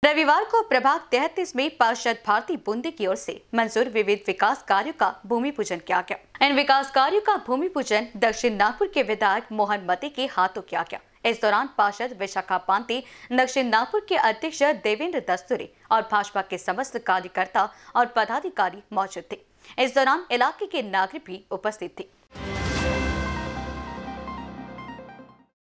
रविवार को प्रभाग 33 में पार्षद भारती बुंदे की ओर से मंजूर विविध विकास कार्यों का भूमि पूजन किया गया। इन विकास कार्यों का भूमि पूजन दक्षिण नागपुर के विधायक मोहन मते के हाथों किया गया। इस दौरान पार्षद विशाखा पांते, दक्षिण नागपुर के अध्यक्ष देवेंद्र दस्तूरे और भाजपा के समस्त कार्यकर्ता और पदाधिकारी मौजूद थे। इस दौरान इलाके के नागरिक भी उपस्थित थे।